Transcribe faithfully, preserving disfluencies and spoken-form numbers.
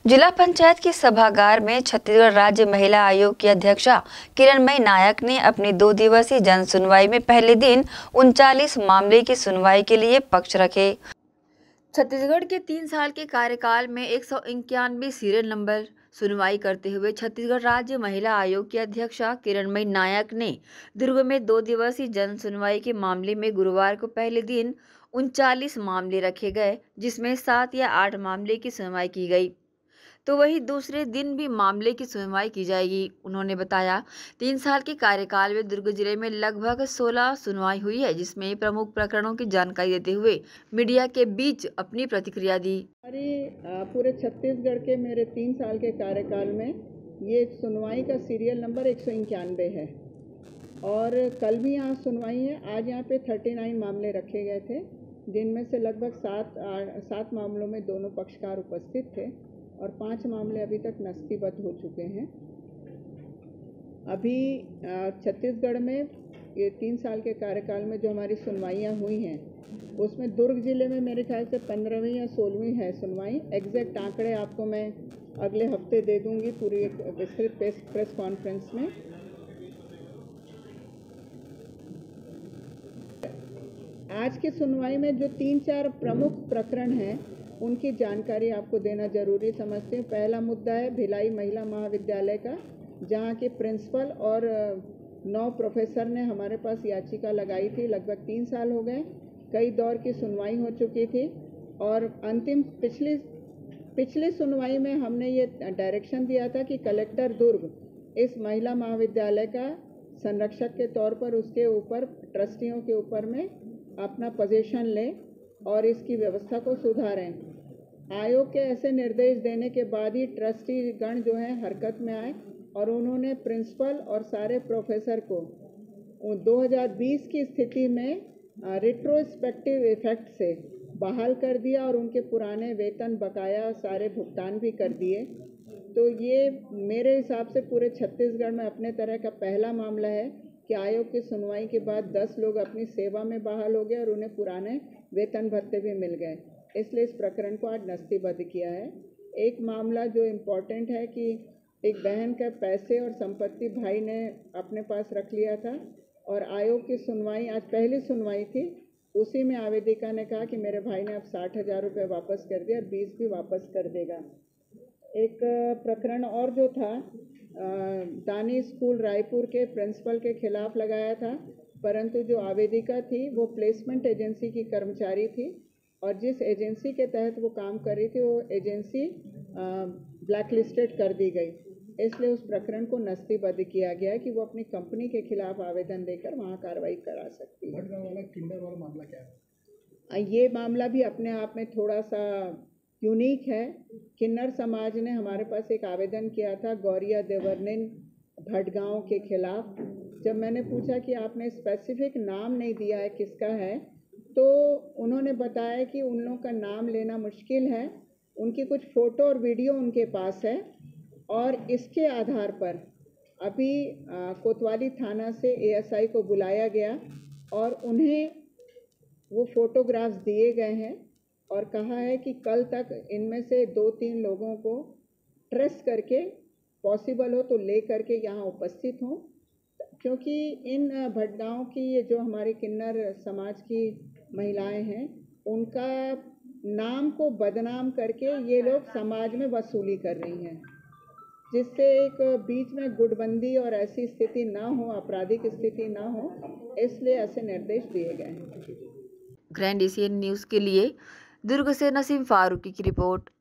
जिला पंचायत के सभागार में छत्तीसगढ़ राज्य महिला आयोग की अध्यक्षा किरणमयी नायक ने अपनी दो दिवसीय जन सुनवाई में पहले दिन उनचालीस मामले की सुनवाई के लिए पक्ष रखे। छत्तीसगढ़ के तीन साल के कार्यकाल में एक सौ इक्यानवे सीरियल नंबर सुनवाई करते हुए छत्तीसगढ़ राज्य महिला आयोग की अध्यक्षा किरणमयी नायक ने दुर्ग में दो दिवसीय जन सुनवाई के मामले में गुरुवार को पहले दिन उनचालीस मामले रखे गए, जिसमें सात या आठ मामले की सुनवाई की गई तो वही दूसरे दिन भी मामले की सुनवाई की जाएगी। उन्होंने बताया, तीन साल के कार्यकाल में दुर्ग जिले में लगभग सोलह सुनवाई हुई है, जिसमें प्रमुख प्रकरणों की जानकारी देते हुए मीडिया के बीच अपनी प्रतिक्रिया दी। हमारी पूरे छत्तीसगढ़ के मेरे तीन साल के कार्यकाल में ये सुनवाई का सीरियल नंबर एक सौ इक्यानवे है और कल भी यहाँ सुनवाई है। आज यहाँ पे उनतालीस मामले रखे गए थे, जिनमें से लगभग सात सात मामलों में दोनों पक्षकार उपस्थित थे और पांच मामले अभी तक नस्तीबद्ध हो चुके हैं। अभी छत्तीसगढ़ में ये तीन साल के कार्यकाल में जो हमारी सुनवाइयाँ हुई हैं, उसमें दुर्ग जिले में मेरे ख्याल से पंद्रहवीं या सोलहवीं है सुनवाई। एग्जैक्ट आंकड़े आपको मैं अगले हफ्ते दे दूंगी पूरी एक विस्तृत प्रेस कॉन्फ्रेंस में। आज की सुनवाई में जो तीन चार प्रमुख प्रकरण हैं, उनकी जानकारी आपको देना जरूरी समझती हूँ। पहला मुद्दा है भिलाई महिला महाविद्यालय का, जहाँ के प्रिंसिपल और नौ प्रोफेसर ने हमारे पास याचिका लगाई थी। लगभग तीन साल हो गए, कई दौर की सुनवाई हो चुकी थी और अंतिम पिछली पिछली सुनवाई में हमने ये डायरेक्शन दिया था कि कलेक्टर दुर्ग इस महिला महाविद्यालय का संरक्षक के तौर पर उसके ऊपर ट्रस्टियों के ऊपर में अपना पोजीशन लें और इसकी व्यवस्था को सुधारें। आयोग के ऐसे निर्देश देने के बाद ही ट्रस्टी गण जो है हरकत में आए और उन्होंने प्रिंसिपल और सारे प्रोफेसर को दो हज़ार बीस की स्थिति में रिट्रोस्पेक्टिव इफेक्ट से बहाल कर दिया और उनके पुराने वेतन बकाया सारे भुगतान भी कर दिए। तो ये मेरे हिसाब से पूरे छत्तीसगढ़ में अपने तरह का पहला मामला है कि आयोग की सुनवाई के बाद दस लोग अपनी सेवा में बहाल हो गए और उन्हें पुराने वेतन भत्ते भी मिल गए। इसलिए इस प्रकरण को आज नस्तीबद्ध किया है। एक मामला जो इम्पोर्टेंट है कि एक बहन का पैसे और संपत्ति भाई ने अपने पास रख लिया था और आयोग की सुनवाई, आज पहली सुनवाई थी, उसी में आवेदिका ने कहा कि मेरे भाई ने अब साठ हज़ार रुपये वापस कर दिया और बीस भी वापस कर देगा। एक प्रकरण और जो था दानी स्कूल रायपुर के प्रिंसिपल के खिलाफ लगाया था, परंतु जो आवेदिका थी वो प्लेसमेंट एजेंसी की कर्मचारी थी और जिस एजेंसी के तहत वो काम कर रही थी वो एजेंसी ब्लैक लिस्टेड कर दी गई। इसलिए उस प्रकरण को नस्तीबद्ध किया गया है कि वो अपनी कंपनी के खिलाफ आवेदन देकर वहाँ कार्रवाई करा सकती है। वाला किंडर वाला मामला क्या है? ये मामला भी अपने आप में थोड़ा सा यूनिक है। किन्नर समाज ने हमारे पास एक आवेदन किया था गौरिया देवर्निन भटगांव के खिलाफ। जब मैंने पूछा कि आपने स्पेसिफिक नाम नहीं दिया है किसका है, तो उन्होंने बताया कि उन लोगों का नाम लेना मुश्किल है, उनकी कुछ फ़ोटो और वीडियो उनके पास है और इसके आधार पर अभी कोतवाली थाना से एएसआई को बुलाया गया और उन्हें वो फ़ोटोग्राफ्स दिए गए हैं और कहा है कि कल तक इनमें से दो तीन लोगों को ट्रेस करके पॉसिबल हो तो ले करके यहाँ उपस्थित हों, क्योंकि इन भटगांव की ये जो हमारी किन्नर समाज की महिलाएं हैं, उनका नाम को बदनाम करके ये लोग समाज में वसूली कर रही हैं, जिससे एक बीच में गुटबंदी और ऐसी स्थिति ना हो, आपराधिक स्थिति ना हो, इसलिए ऐसे निर्देश दिए गए हैं। ग्रैंड एशियन न्यूज़ के लिए दुर्ग से नसीम फारूकी की रिपोर्ट।